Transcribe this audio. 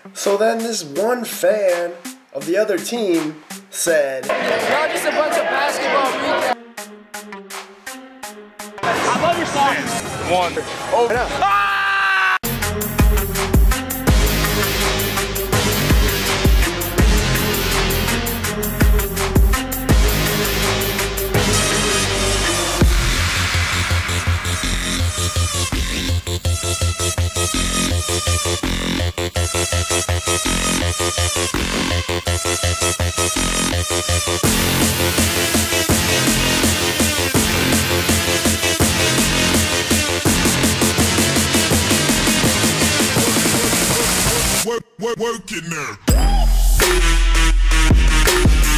So then this one fan of the other team said, Y'all just a bunch of basketball recaps. I love your song. One. oh no. Ah! Work in there.